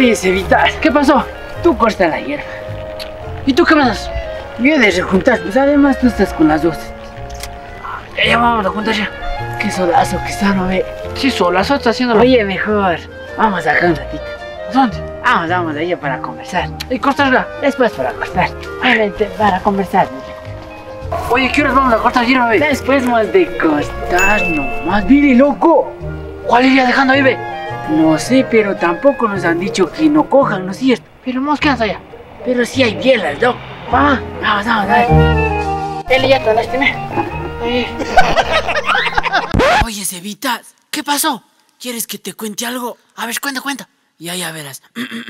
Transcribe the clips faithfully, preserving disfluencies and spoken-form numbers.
Oye, Cevitas, ¿qué pasó? Tú cortas la hierba. ¿Y tú qué me das? Yo he de rejuntar, pues además tú estás con las dos. Ya, ya vamos a juntar ya. Qué solazo que está, ¿no ve? Sí, solazo está haciendo. Oye, mejor, vamos acá un ratito. ¿A dónde? Vamos, vamos de ella para conversar. ¿Y cortarla? Después para cortar. Obviamente para conversar. Oye, ¿qué horas vamos a cortar hierba, ve? Después más de cortar nomás. ¡Mire, loco! ¿Cuál iría dejando ahí, ve? No sé, pero tampoco nos han dicho que no cojan, ¿no es cierto? Pero mos, ¿qué haces allá? Pero sí hay bielas, loco. Va, vamos, vamos, dale. Él ya te lastimé. Oye. Oye, Cevitas, ¿qué pasó? ¿Quieres que te cuente algo? A ver, cuenta, cuenta. Ya, ya verás.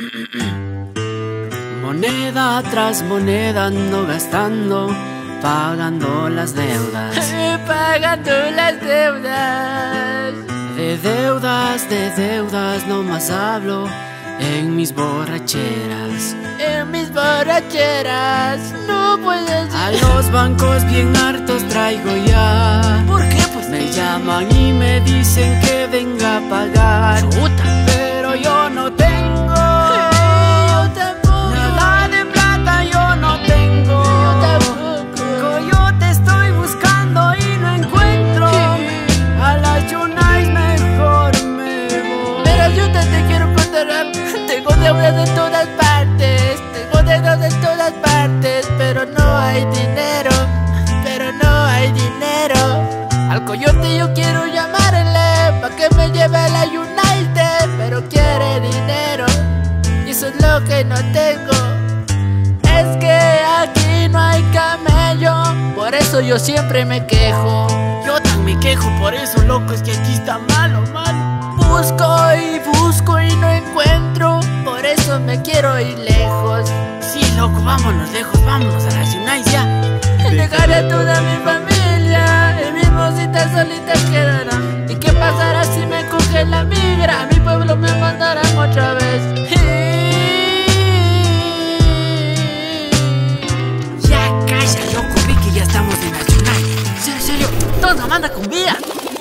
Moneda tras moneda ando gastando, pagando las deudas. Pagando las deudas. De deudas, de deudas, no más hablo en mis borracheras. En mis borracheras, no puedes. A los bancos bien hartos traigo ya. ¿Por qué, pues? Me llaman y me dicen que venga a pagar. Chuta. Pero yo no tengo. Yo tampoco. Nada de plata yo no tengo. Yo tampoco. Yo te estoy buscando y no encuentro. A las Yunais mejor me voy. Pero yo te, te quiero contar algo. Tengo deudas de todas partes. Tengo deudas de todas partes. Pero no hay dinero. Pero no hay dinero. Al coyote yo quiero llamarle pa' que me lleve a la United, pero quiere dinero y eso es lo que no tengo. Es que aquí no hay camello, por eso yo siempre me quejo. Yo tan me quejo por eso, loco, es que aquí está malo, malo. Busco y busco y no encuentro, por eso me quiero ir lejos. Sí, loco, vámonos lejos, vámonos a las Yunais ya. Dejaré a toda mi familia y mis mositas solitas quedarán. ¿Y qué pasará si me coge la migra? A mi pueblo me mandarán otra vez. Ya calla, loco, vi que ya estamos en la Yunais. ¿En serio? Todos manda con vida.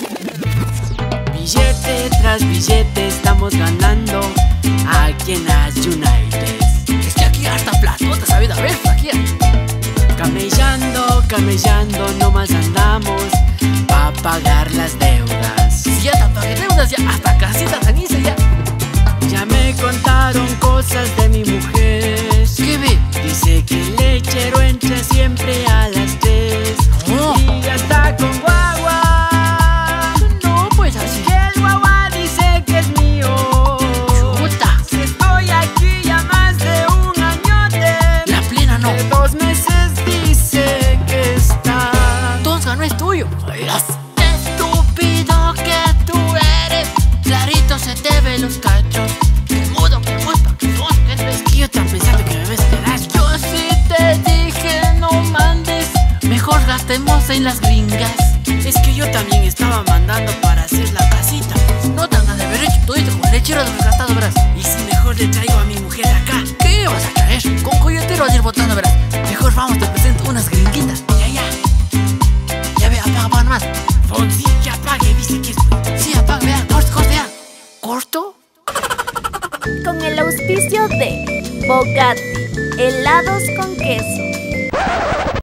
Billete tras billete estamos ganando aquí en las United. Es que aquí harta platota, sabida, a ver, aquí. Camellando, camellando, nomás andamos pa' pagar las deudas. Si ya te pagué deudas, ya hasta casita ceniza ya. Ya me contaron cosas de mi mujer. ¿Qué ve? Dice que el lechero entra siempre a las tres. No. Y ya está con guagua. No, pues así. Y el guagua dice que es mío. Chuta. Si estoy aquí ya más de un añote. La plena no. De dos meses dice que está. Tonga no es tuyo. Estúpido que tú eres. Clarito se te ve los cachos. Que mudo, que mudo, que mudo, que es Es que yo estaba pensando que me ves pedazo. Yo sí te dije no mandes. Mejor gastemos en las gringas. Es que yo también estaba mandando para hacer la casita. No te hagas de haber hecho todo esto con lechero de los gastados, verás. Y si mejor le traigo a mi mujer acá. ¿Qué vas a traer? Con coyotero vas a ir botando, verás. Mejor vamos, te presento unas gringuitas. Ya, ya. Ya ve, apaga, apaga nomás. Fonsi, que apague, dice que es bueno. Sí, apaga, vea, corto, corto, ya. ¿Corto? Con el auspicio de Bogatti, helados con queso.